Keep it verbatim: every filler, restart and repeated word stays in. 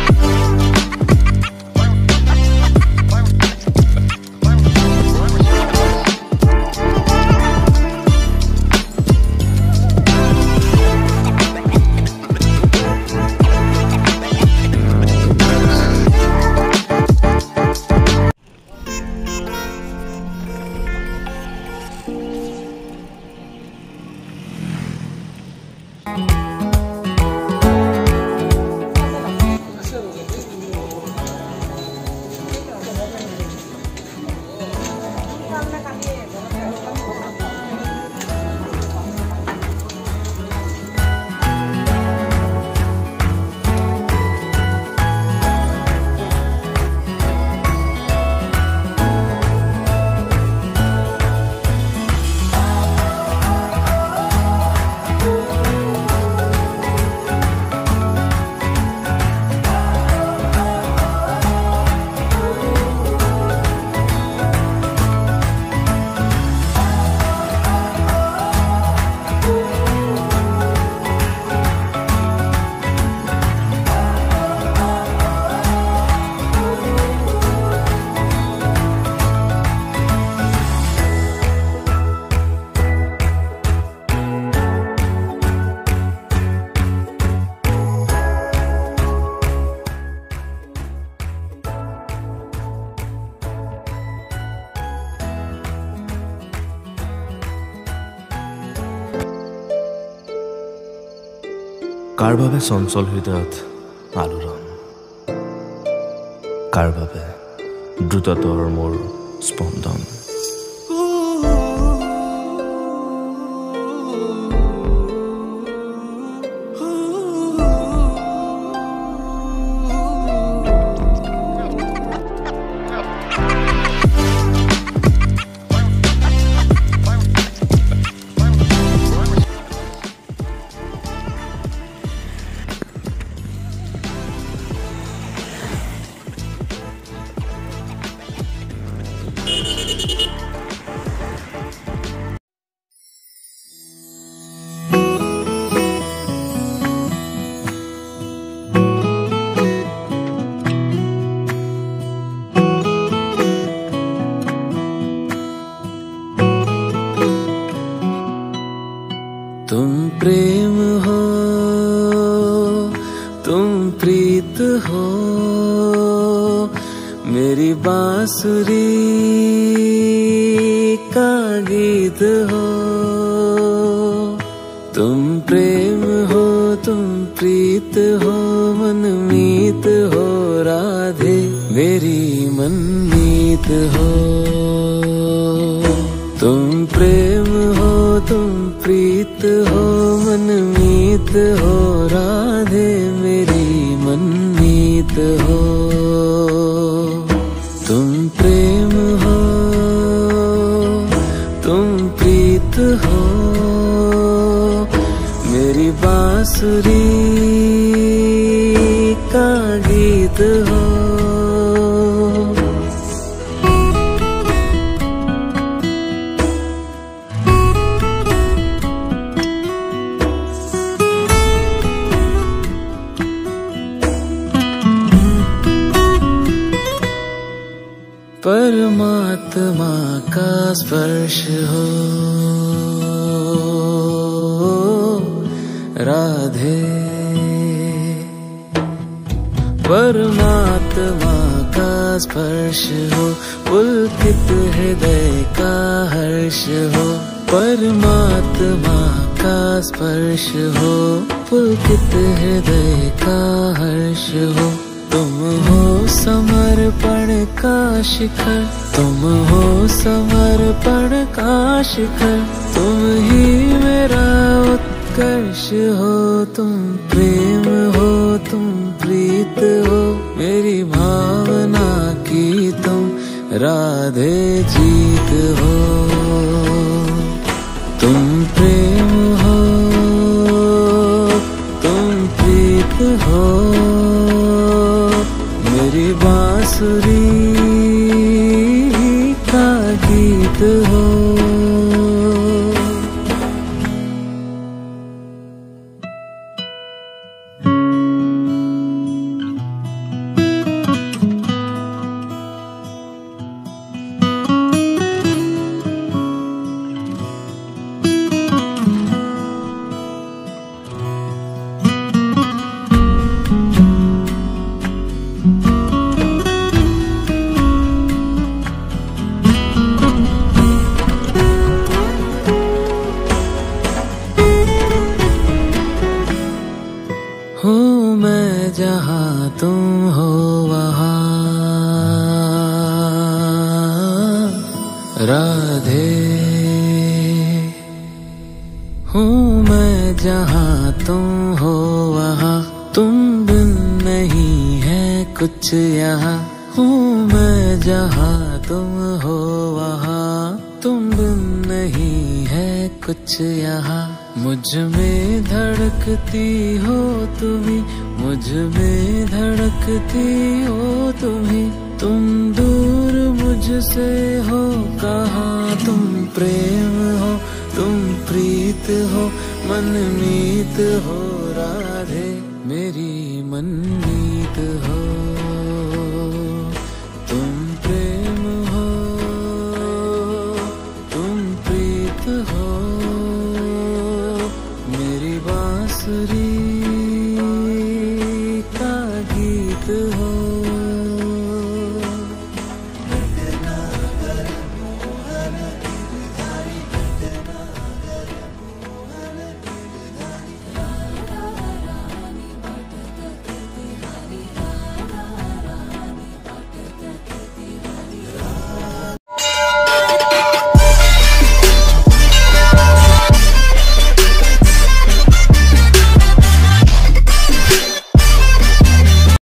কাৰ বাবে চঞ্চল হৃদয়ত আলোড়ন, কাৰ বাবে দ্ৰুততৰ মোৰ স্পন্দন। तुम प्रेम हो, तुम प्रीत हो, मेरी बांसुरी का गीत हो। तुम प्रेम हो, तुम प्रीत हो, मनमीत हो, राधे मेरी मनमीत हो। तुम प्रेम हो, तुम प्रीत हो, मनमीत हो, राधे मेरी मनमीत हो। तुम प्रेम हो, तुम प्रीत हो, मेरी बांसुरी का गीत हो। परमात्मा का स्पर्श हो, राधे परमात्मा का स्पर्श हो, पुलकित हृदय का हर्ष हो। परमात्मा का स्पर्श हो, पुलकित हृदय का हर्ष हो। तुम हो समर्पण का शिखर, तुम हो समर्पण का शिखर, तुम ही मेरा उत्कर्ष हो। तुम प्रेम हो, तुम प्रीत हो, मेरी भावना की तुम राधे जीत हो। तुम प्रेम हो, तुम प्रीत हो, मेरी बांसुरी का गीत हो। जहाँ तुम हो वहाँ राधे। हूँ मैं जहाँ तुम हो वहाँ, तुम बिन नहीं है कुछ यहाँ। हूँ मैं जहाँ तुम हो वहाँ, तुम बिन नहीं है कुछ यहाँ। मुझ में धड़कती हो तुम्ही, मुझ में धड़कती हो तुम्ही। तुम दूर मुझसे हो कहाँ, तुम प्रेम हो, तुम प्रीत हो, मनमीत हो राधे। मेरी